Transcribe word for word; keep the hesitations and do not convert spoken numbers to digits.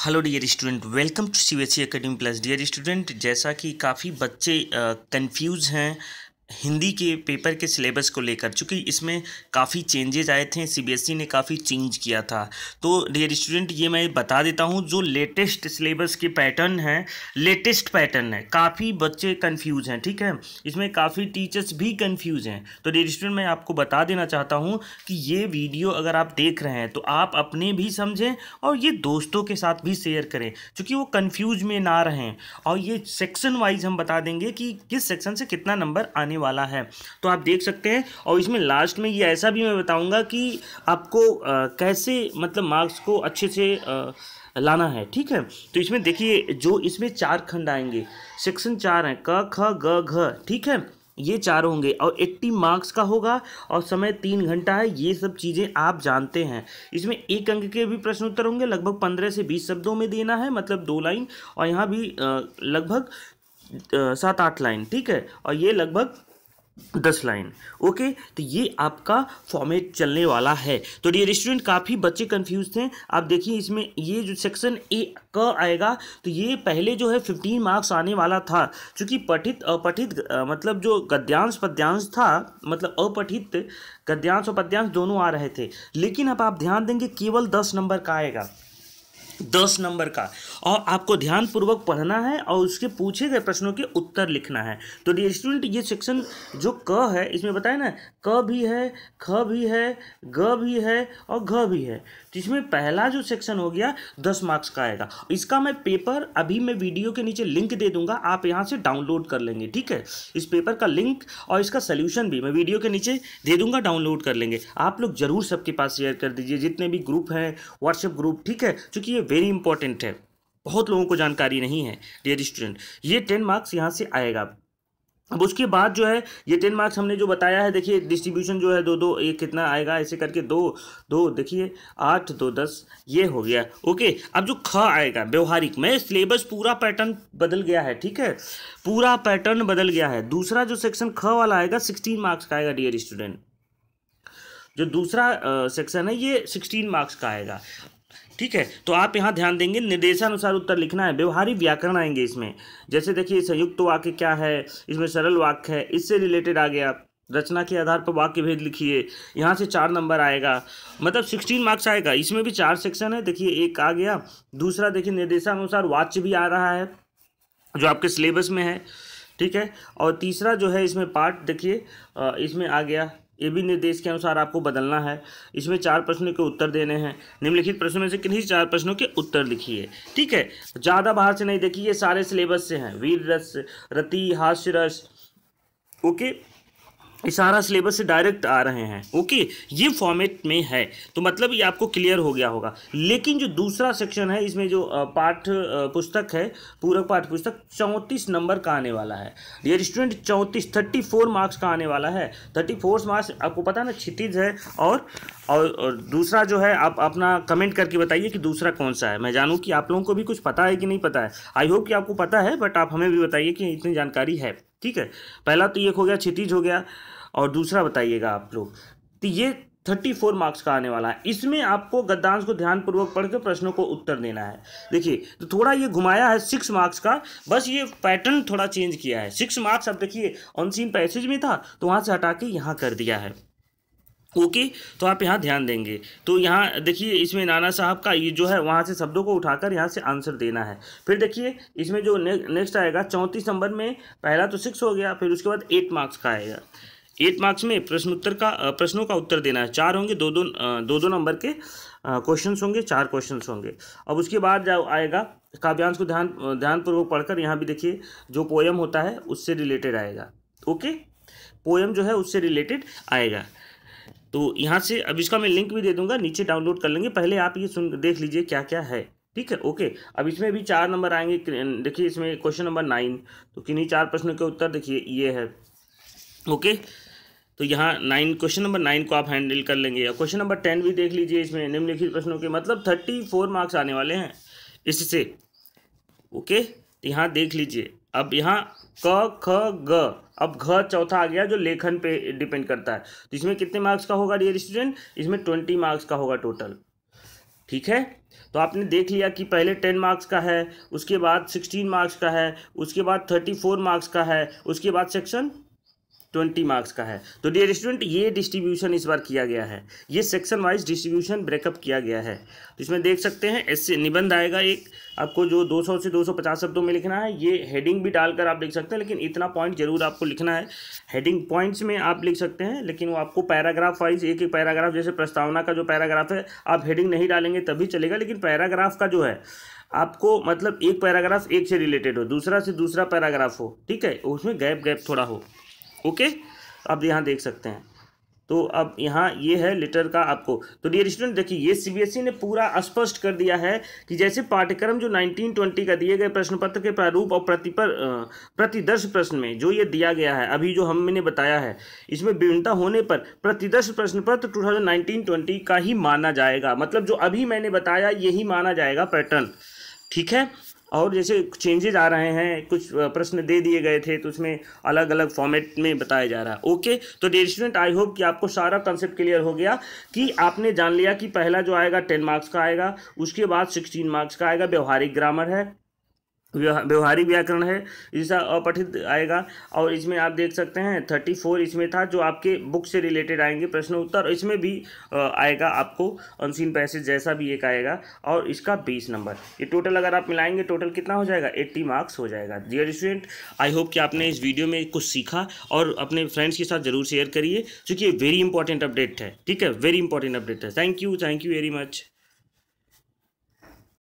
Hello dear student, welcome to CBSE academy plus. Dear student, जैसा कि काफ़ी बच्चे कंफ्यूज हैं हिंदी के पेपर के सिलेबस को लेकर, चूँकि इसमें काफ़ी चेंजेज आए थे, सीबीएसई ने काफ़ी चेंज किया था। तो डियर स्टूडेंट, ये मैं बता देता हूँ, जो लेटेस्ट सिलेबस के पैटर्न है, लेटेस्ट पैटर्न है, काफ़ी बच्चे कंफ्यूज हैं। ठीक है, इसमें काफ़ी टीचर्स भी कंफ्यूज हैं। तो डियर स्टूडेंट, मैं आपको बता देना चाहता हूँ कि ये वीडियो अगर आप देख रहे हैं तो आप अपने भी समझें और ये दोस्तों के साथ भी शेयर करें, क्योंकि वो कंफ्यूज में ना रहें। और ये सेक्शन वाइज हम बता देंगे कि किस सेक्शन से कितना नंबर आने वाला है, तो आप देख सकते हैं। और इसमें लास्ट में ये ऐसा भी मैं बताऊंगा कि आपको आ, कैसे मतलब मार्क्स को अच्छे से आ, लाना है। ठीक है, तो इसमें देखिए, जो इसमें चार खंड आएंगे, सेक्शन चार है, क ख ग घ। ठीक है, ये चार होंगे और अस्सी मार्क्स का होगा और समय तीन घंटा है। ये सब चीज़ें आप जानते हैं। इसमें एक अंक के भी प्रश्न उत्तर होंगे, लगभग पंद्रह से बीस शब्दों में देना है, मतलब दो लाइन। और यहाँ भी लगभग सात आठ लाइन। ठीक है, और ये लगभग दस लाइन। ओके, तो ये आपका फॉर्मेट चलने वाला है। तो डियर स्टूडेंट, काफ़ी बच्चे कंफ्यूज थे। आप देखिए, इसमें ये जो सेक्शन ए क आएगा, तो ये पहले जो है पंद्रह मार्क्स आने वाला था, क्योंकि पठित अपठित मतलब जो गद्यांश पद्यांश था, मतलब अपठित गद्यांश और पद्यांश दोनों आ रहे थे। लेकिन अब आप ध्यान देंगे, केवल दस नंबर का आएगा, दस नंबर का। और आपको ध्यानपूर्वक पढ़ना है और उसके पूछे गए प्रश्नों के उत्तर लिखना है। तो डियर स्टूडेंट, ये सेक्शन जो क है, इसमें बताए ना, क भी है, ख भी है, ग भी है और घ भी है। तो इसमें पहला जो सेक्शन हो गया दस मार्क्स का आएगा। इसका मैं पेपर अभी मैं वीडियो के नीचे लिंक दे दूंगा, आप यहाँ से डाउनलोड कर लेंगे। ठीक है, इस पेपर का लिंक और इसका सोल्यूशन भी मैं वीडियो के नीचे दे दूंगा, डाउनलोड कर लेंगे। आप लोग जरूर सबके पास शेयर कर दीजिए, जितने भी ग्रुप हैं, व्हाट्सएप ग्रुप। ठीक है, क्योंकि ये वेरी इंपॉर्टेंट है, बहुत लोगों को जानकारी नहीं है। डियर स्टूडेंट, ये टेन मार्क्स यहाँ से आएगा। अब उसके बाद जो है ये टेन मार्क्स हमने जो बताया है, देखिए डिस्ट्रीब्यूशन जो है दो दो, ये कितना आएगा, ऐसे करके दो दो, देखिए आठ दो दस, ये हो गया। ओके, अब जो ख आएगा व्यवहारिक में, सिलेबस पूरा पैटर्न बदल गया है। ठीक है, पूरा पैटर्न बदल गया है। दूसरा जो सेक्शन ख वाला आएगा सिक्सटीन मार्क्स का आएगा। डियर स्टूडेंट, जो दूसरा सेक्शन है ये सिक्सटीन मार्क्स का आएगा। ठीक है, तो आप यहाँ ध्यान देंगे, निर्देशानुसार उत्तर लिखना है। व्यवहारिक व्याकरण आएंगे इसमें, जैसे देखिए संयुक्त वाक्य क्या है, इसमें सरल वाक्य है, इससे रिलेटेड आ गया। रचना के आधार पर वाक्य भेद लिखिए, यहाँ से चार नंबर आएगा, मतलब सिक्सटीन मार्क्स आएगा। इसमें भी चार सेक्शन है, देखिए एक आ गया। दूसरा देखिए निर्देशानुसार वाच्य भी आ रहा है, जो आपके सिलेबस में है। ठीक है, और तीसरा जो है इसमें पार्ट देखिए, इसमें आ गया, ये भी निर्देश के अनुसार आपको बदलना है। इसमें चार प्रश्नों के उत्तर देने हैं। निम्नलिखित प्रश्नों में से किन्हीं चार प्रश्नों के उत्तर लिखिए। ठीक है, ज़्यादा बाहर से नहीं, देखिए ये सारे सिलेबस से हैं। वीर रस, रति, हास्य रस, ओके, ये सारा सिलेबस से डायरेक्ट आ रहे हैं। ओके, ये फॉर्मेट में है, तो मतलब ये आपको क्लियर हो गया होगा। लेकिन जो दूसरा सेक्शन है, इसमें जो पाठ पुस्तक है, पूरक पाठ पुस्तक, चौंतीस नंबर का आने वाला है। डियर स्टूडेंट, चौंतीस थर्टी फोर मार्क्स का आने वाला है। थर्टी फोर मार्क्स आपको पता है ना, क्षितिज है। और, और और दूसरा जो है, आप अपना कमेंट करके बताइए कि दूसरा कौन सा है। मैं जानूँ कि आप लोगों को भी कुछ पता है कि नहीं पता है। आई होप कि आपको पता है, बट आप हमें भी बताइए कि इतनी जानकारी है। ठीक है, पहला तो ये हो गया, क्षितिज हो गया, और दूसरा बताइएगा आप लोग। तो ये चौंतीस मार्क्स का आने वाला है। इसमें आपको गद्यांश को ध्यानपूर्वक पढ़ के प्रश्नों को उत्तर देना है। देखिए, तो थोड़ा ये घुमाया है सिक्स मार्क्स का, बस ये पैटर्न थोड़ा चेंज किया है। सिक्स मार्क्स अब देखिए ऑन सीन पैसेज में था, तो वहाँ से हटा के यहाँ कर दिया है। ओके, तो आप यहाँ ध्यान देंगे। तो यहाँ देखिए, इसमें नाना साहब का ये जो है, वहाँ से शब्दों को उठाकर यहाँ से आंसर देना है। फिर देखिए, इसमें जो ने, नेक्स्ट आएगा चौंतीस नंबर में, पहला तो सिक्स हो गया, फिर उसके बाद एट मार्क्स का आएगा। एट मार्क्स में प्रश्न उत्तर का प्रश्नों का उत्तर देना है। चार होंगे, दो दो दो दो नंबर के क्वेश्चंस होंगे, चार क्वेश्चंस होंगे। अब उसके बाद जो आएगा काव्यांश को ध्यान ध्यानपूर्वक पढ़कर, यहाँ भी देखिए जो पोयम होता है उससे रिलेटेड आएगा। ओके, पोयम जो है उससे रिलेटेड आएगा। तो यहाँ से अब इसका मैं लिंक भी दे दूंगा, नीचे डाउनलोड कर लेंगे। पहले आप ये सुन देख लीजिए क्या क्या है। ठीक है, ओके। अब इसमें भी चार नंबर आएंगे। देखिए इसमें क्वेश्चन नंबर नाइन, तो किन्हीं चार प्रश्नों के उत्तर देखिए ये है। ओके, तो यहाँ नाइन, क्वेश्चन नंबर नाइन को आप हैंडल कर लेंगे। और क्वेश्चन नंबर टेन भी देख लीजिए, इसमें निम्नलिखित प्रश्नों के, मतलब थर्टी फोर मार्क्स आने वाले हैं इससे। ओके, तो यहाँ देख लीजिए। अब यहाँ क ख ग, अब घ चौथा आ गया, जो लेखन पे डिपेंड करता है। तो इसमें कितने मार्क्स का होगा डियर स्टूडेंट? इसमें ट्वेंटी मार्क्स का होगा टोटल। ठीक है, तो आपने देख लिया कि पहले टेन मार्क्स का है, उसके बाद सिक्सटीन मार्क्स का है, उसके बाद थर्टी फोर मार्क्स का है, उसके बाद सेक्शन ट्वेंटी मार्क्स का है। तो डियर स्टूडेंट ये डिस्ट्रीब्यूशन इस बार किया गया है, ये सेक्शन वाइज डिस्ट्रीब्यूशन ब्रेकअप किया गया है। तो इसमें देख सकते हैं ऐसे निबंध आएगा एक, आपको जो दो सौ से दो सौ पचास शब्दों में लिखना है, ये हेडिंग भी डालकर आप लिख सकते हैं, लेकिन इतना पॉइंट जरूर आपको लिखना है। हेडिंग पॉइंट्स में आप लिख सकते हैं, लेकिन वो आपको पैराग्राफ वाइज एक एक पैराग्राफ, जैसे प्रस्तावना का जो पैराग्राफ है आप हेडिंग नहीं डालेंगे तभी चलेगा, लेकिन पैराग्राफ का जो है आपको मतलब एक पैराग्राफ एक से रिलेटेड हो, दूसरा से दूसरा पैराग्राफ हो, ठीक है, उसमें गैप गैप थोड़ा हो। ओके, आप यहाँ देख सकते हैं। तो अब यहाँ ये है लेटर का आपको। तो डियर स्टूडेंट देखिए, ये सीबीएसई ने पूरा स्पष्ट कर दिया है कि जैसे पाठ्यक्रम जो नाइनटीन ट्वेंटी का दिए गए प्रश्न पत्र के प्रारूप और प्रतिपर प्रतिदर्श प्रश्न में जो ये दिया गया है, अभी जो हमने बताया है, इसमें विभिन्नता होने पर प्रतिदर्श प्रश्न पत्र टू थाउजेंड नाइनटीन ट्वेंटी का ही माना जाएगा। मतलब जो अभी मैंने बताया यही माना जाएगा पैटर्न, ठीक है। और जैसे चेंजेज आ रहे हैं, कुछ प्रश्न दे दिए गए थे तो उसमें अलग अलग फॉर्मेट में बताया जा रहा है। ओके, तो डियर स्टूडेंट आई होप कि आपको सारा कंसेप्ट क्लियर हो गया, कि आपने जान लिया कि पहला जो आएगा टेन मार्क्स का आएगा, उसके बाद सिक्सटीन मार्क्स का आएगा, व्यवहारिक ग्रामर है, व्यवहारिक व्याकरण है, जैसा अपठित आएगा। और इसमें आप देख सकते हैं थर्टी फोर इसमें था जो आपके बुक से रिलेटेड आएंगे प्रश्न उत्तर, इसमें भी आएगा आपको अनसीन पैसेज जैसा भी एक आएगा, और इसका बीस नंबर। ये टोटल अगर आप मिलाएंगे टोटल कितना हो जाएगा, अस्सी मार्क्स हो जाएगा। डियर स्टूडेंट आई होप कि आपने इस वीडियो में कुछ सीखा, और अपने फ्रेंड्स के साथ जरूर शेयर करिए, क्योंकि ये वेरी इंपॉर्टेंट अपडेट है, ठीक है, वेरी इंपॉर्टेंट अपडेट है। Thank you, thank you very much.